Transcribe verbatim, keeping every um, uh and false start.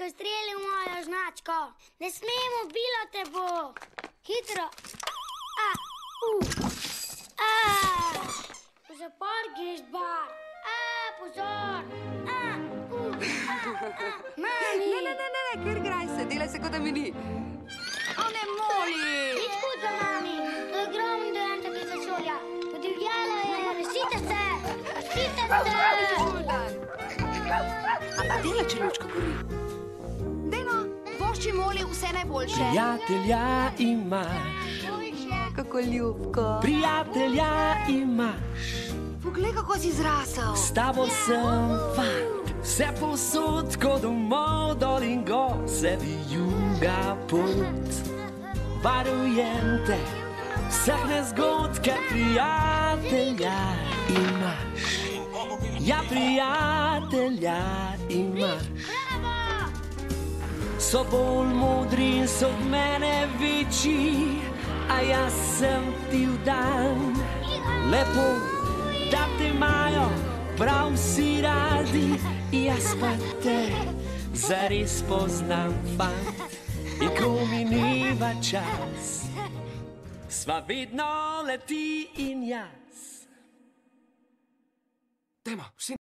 Jelko streli v mojo značko. Ne smemo, bilo te bo. Hitro. A, u. A. V zapor greš, bar. A, pozor. A, u. A, a. Mami. Ne, ne, ne, ne, ne, kar graj se, delaj se, kot da mi ni. O, ne moli. Nič hudega, mami. To je gromen dojem te vesolja. Podivjala je, rešite se. Rešite se. A dela, če lučka gori. Deno, vošči moli vse najboljše. Prijatelja imaš. Kako ljubko. Prijatelja imaš. Poglej, kako si zrasel. S tabo sem fant, vse posod, ko domov, dol in gor, se vijuga pot. Varujem te, vseh nezgod, ker prijatelja imaš. Ja, prijatelja imaš. So bolj modri in so od mene večji, a jaz sem ti vdan. Lepo, da te imajo prav vsi radi, jaz pa te zares poznam, fant. In ko mineva čas, sva vedno le ti in jaz. Dajmo, vsi